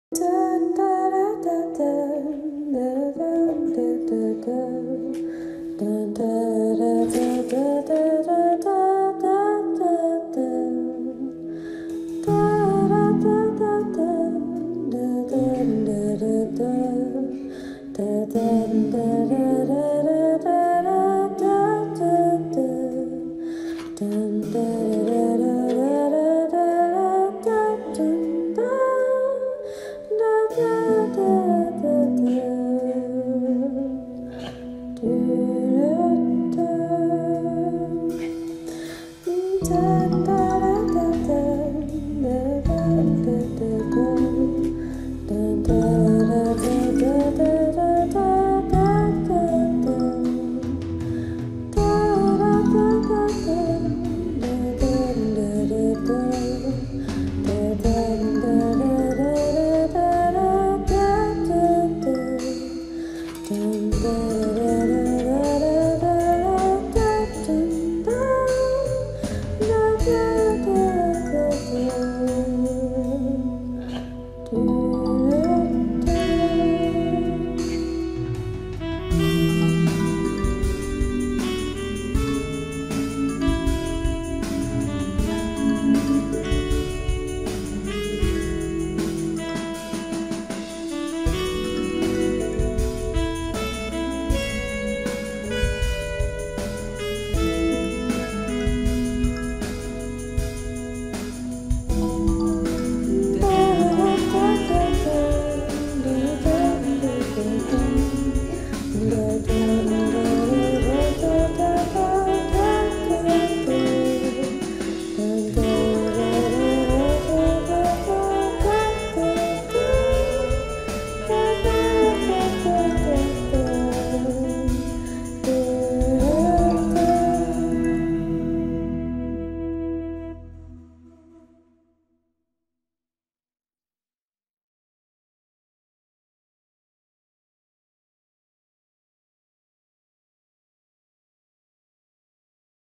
Dun, da, da, da, dun, da, dun, da, da, dun. Dun, da, da, da, da, da, da, da, da, dun. Da, da, da, da, dun, da, dun, da, da, dun. Da, dun, da, da, da, da, da, da, da, dun. Dun, da, da, da, da, da, da, da, dun, da. Da, da, da, da, da. Do, da, da. Da, da.